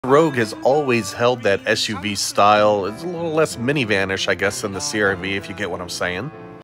Rogue has always held that SUV style. It's a little less minivanish, I guess, than the CRV, if you get what I'm saying.